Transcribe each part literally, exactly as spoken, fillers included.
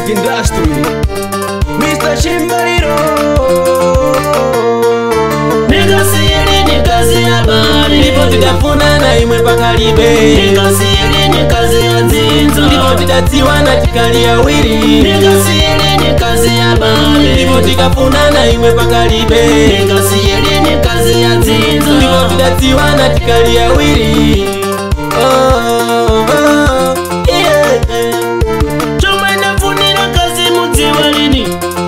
Music Industry, Mister Shimbariro. Nikasiri ni kazi ya bari, ndipo tidafuna na imwe pakalibe. nikasiri ni kazi ya zinzo, ndipo tidatiwa na tikali ya wiri. nikasiri ni kazi ya bari, ndipo tikafuna na imwe pakalibe. nikasiri ni kazi ya zinzo, ndipo tidatiwa na tikali ya wiri. Oh, oh, oh, yeah. chomwe ndafunira kazi mudziwa lini,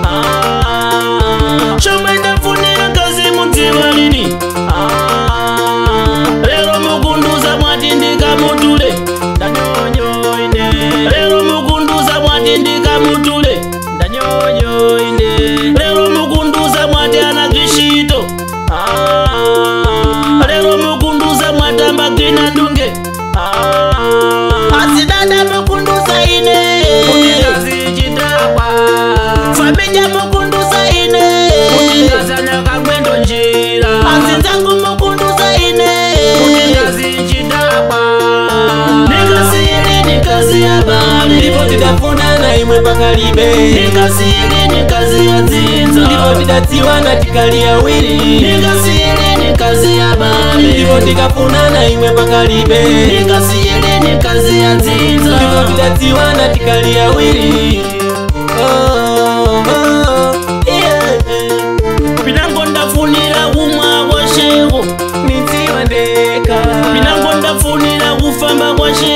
ah, chomwe ndafunira kazi mudziwa lini, ah, lero mukunduza mwati ndikamutule ndanyonyo ine, lero mukunduza mwati ndikamutule ndanyonyo ine, lero mukunduza mwati ana Krishito, ah, lero mukunduza mwatamba gina ndunge, ah, asidanda mukunduza ine mutikazi chidakwa, famija mukunduza ine mutikazanya kamwendo njira, azinzangu mukunduza ine mutikazi chidakwa, nikasiri ni kazi ya bari, ndipo tidafuna na imwe pakalibe. nikasiri ni kazi ya zinzo, ndipo tidatiwa na tikali ya wiri. nikasiri ni kazi ya bari, ndipo tikafuna na imwe pakalibe. nikasiri ni kazi ya zinzo, ndipo tidatiwa na tikali ya wiri. Oh, oh, yeah. pinango ndafunira kumwa kwa shehu, Nitiwa ndeka. pinango ndafunira kufamba kwa shehu.